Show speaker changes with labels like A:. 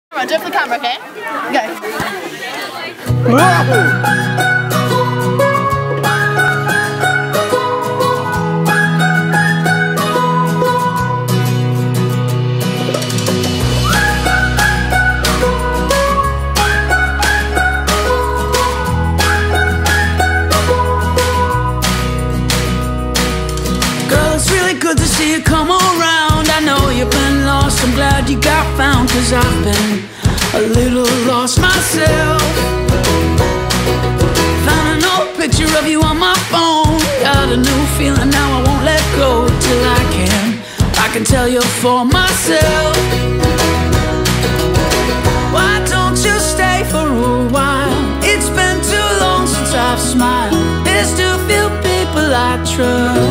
A: Do it for the camera, okay? Go.
B: Girl, it's really good to see you come around. I know you've been lost, I'm glad you got found, 'cause I've been a little lost myself. Found an old picture of you on my phone. Got a new feeling now, I won't let go till I can tell you for myself. Why don't you stay for a while? It's been too long since I've smiled. There's too few people I trust.